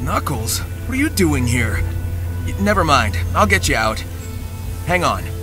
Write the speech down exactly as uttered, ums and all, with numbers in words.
Knuckles, what are you doing here? Y- Never mind, I'll get you out. Hang on.